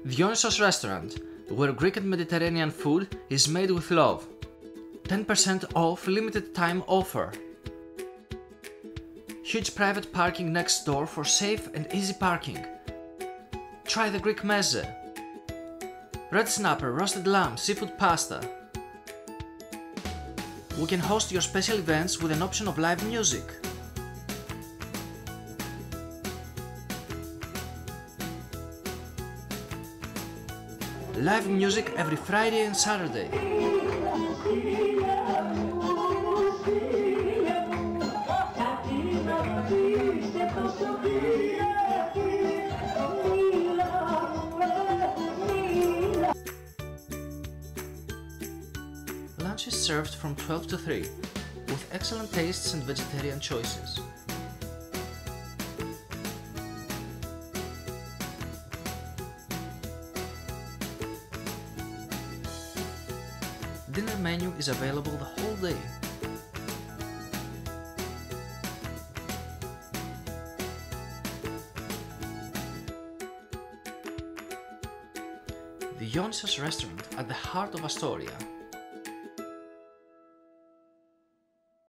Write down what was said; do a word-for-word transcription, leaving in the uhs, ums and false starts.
Dionysos Restaurant, where Greek and Mediterranean food is made with love. ten percent off limited time offer. Huge private parking next door for safe and easy parking. Try the Greek meze. Red snapper, roasted lamb, seafood pasta. We can host your special events with an option of live music. Live music every Friday and Saturday. Lunch is served from twelve to three, with excellent tastes and vegetarian choices. Dinner menu is available the whole day. The Dionysos Restaurant at the heart of Astoria.